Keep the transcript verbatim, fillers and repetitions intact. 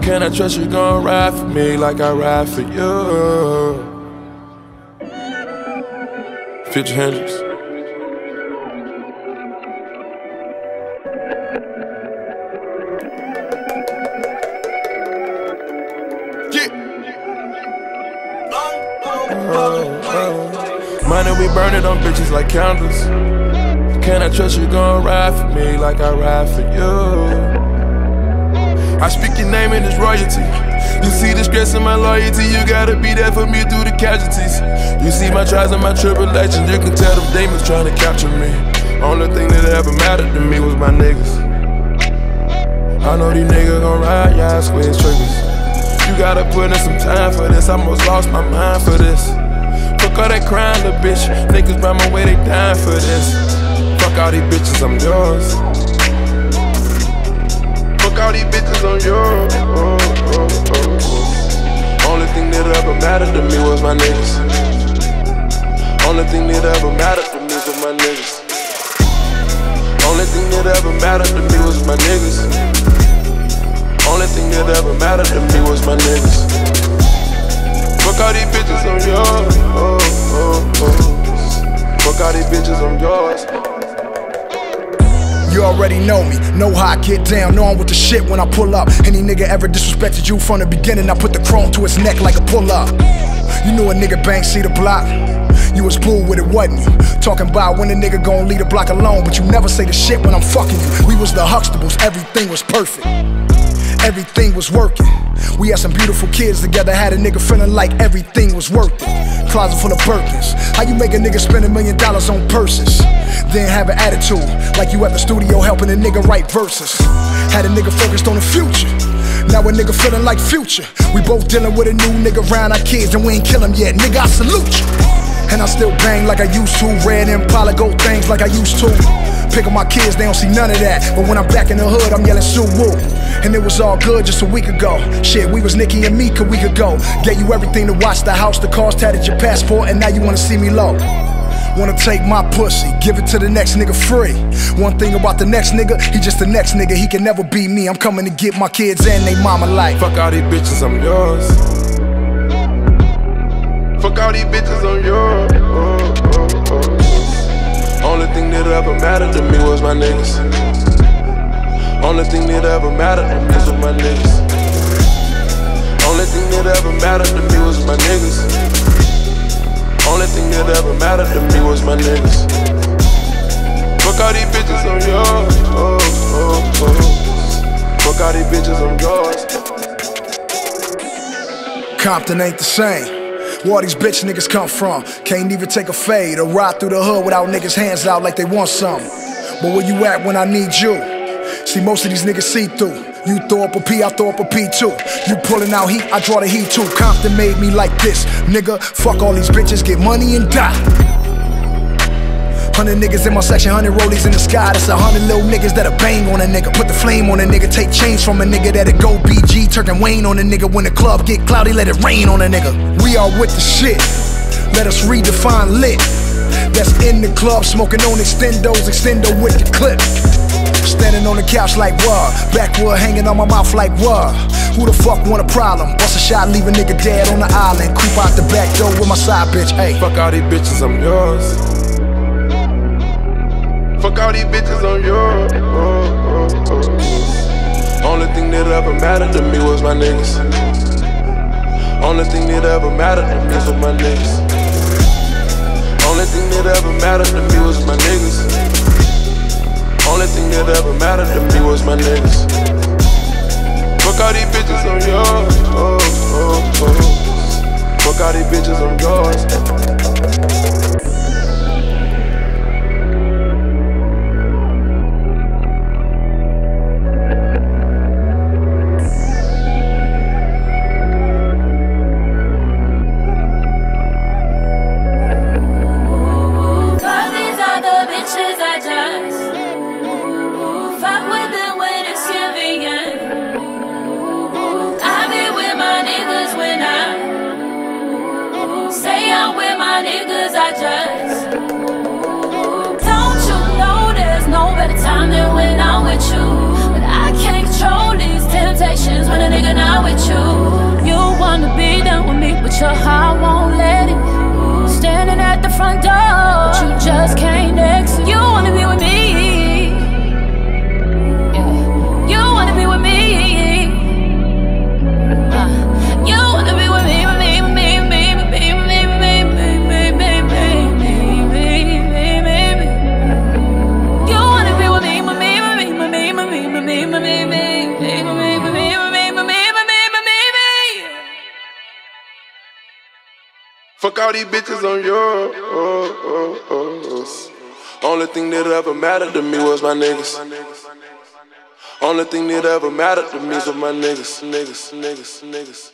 Can I trust you gon' ride for me like I ride for you? Future Hendrix. Money we burn it on bitches like candles. Can I trust you gon' ride for me like I ride for you? I speak your name and it's royalty. You see the stress in my loyalty. You gotta be there for me through the casualties. You see my trials and my tribulations. You can tell them demons trying to capture me. Only thing that ever mattered to me was my niggas. I know these niggas gon' ride, yeah, I squeeze triggers. You gotta put in some time for this. I almost lost my mind for this. Fuck all that crying, little bitch. Niggas by my way, they dying for this. Fuck all these bitches, I'm yours. Fuck all these bitches, I'm yours. Oh, oh, oh, oh. Only thing that ever mattered to me was my niggas. Only thing that ever mattered to me was my niggas. Only thing that ever mattered to me was my niggas. Only thing that ever mattered to me was my niggas. Fuck all these bitches, I'm yours. Oh, oh, oh. Fuck all these bitches, I'm yours. You already know me, know how I get down, know I'm with the shit when I pull up. Any nigga ever disrespected you from the beginning, I put the chrome to his neck like a pull-up. You knew a nigga bang, see the block. You was bull with it, wasn't you? Talking about when a nigga gon' leave the block alone, but you never say the shit when I'm fucking you. We was the Huxtables, everything was perfect. Everything was working. We had some beautiful kids together, had a nigga feeling like everything was worth it. Closet full of Birkins. How you make a nigga spend a million dollars on purses? Then have an attitude like you at the studio helping a nigga write verses. Had a nigga focused on the future. Now a nigga feeling like Future. We both dealing with a new nigga around our kids and we ain't kill him yet. Nigga, I salute you. And I still bang like I used to. Red Impala, go things like I used to. Pick up my kids, they don't see none of that. But when I'm back in the hood, I'm yelling Sue Woo. And it was all good just a week ago. Shit, we was Nicki and Meek a week ago. Gave you everything to watch, the house, the cars, tatted your passport, and now you wanna see me low. Wanna take my pussy, give it to the next nigga free. One thing about the next nigga, he just the next nigga, he can never be me. I'm coming to get my kids and they mama like. Fuck all these bitches, I'm yours. Fuck all these bitches, I'm yours. Oh, oh, oh. Only thing that ever mattered to me was my niggas. Only thing that ever mattered to me was my niggas. Only thing that ever mattered to me was my niggas. Only thing that ever mattered to me was my niggas. Fuck all these bitches, I'm yours. Oh, oh, oh. Fuck all these bitches, I'm yours. Compton ain't the same. Where all these bitch niggas come from? Can't even take a fade or ride through the hood without niggas' hands out like they want something. But where you at when I need you? See, most of these niggas see through. You throw up a P, I throw up a P too. You pulling out heat, I draw the heat too. Compton made me like this, nigga. Fuck all these bitches, get money and die. Hundred niggas in my section, hundred rollies in the sky. That's a hundred little niggas that'll bang on a nigga. Put the flame on a nigga, take chains from a nigga that'll go B G, Turk and Wayne on a nigga. When the club get cloudy, let it rain on a nigga. We are with the shit, let us redefine lit. That's in the club, smoking on extendos, extendo with the clip. Standing on the couch like what? Backwood hanging on my mouth like what? Who the fuck want a problem? Bust a shot, leave a nigga dead on the island. Creep out the back door with my side bitch, ayy. Fuck all these bitches, I'm yours. Fuck all these bitches, I'm yours. Oh, oh, oh. Only thing that ever mattered to me was my niggas. Only thing that ever mattered to me was my niggas. Only thing that ever mattered to me was my niggas. Only thing that ever mattered to me was my niggas. Fuck all these bitches, I'm yours. Oh, oh, oh. Fuck all these bitches, I'm yours. Niggas, I just don't you know there's no better time than when I'm with you. But I can't control these temptations. situations when a nigga not with you. You wanna be down with me, but your heart won't let it. Standing at the front door, but you just can't exit. You wanna be with me, yeah. You wanna be with me, uh. You wanna be with me, with me, with me, with me, with me, with me, with me, with me, with me, with me, with me. You wanna be with me, with me, with me, with me, with me, with me, with me, with me, with me, with me, with me, with me, with me, with me. Fuck all these bitches on yours. Only thing that ever mattered to me was my niggas. Only thing that ever mattered to me was my niggas, niggas, niggas, niggas.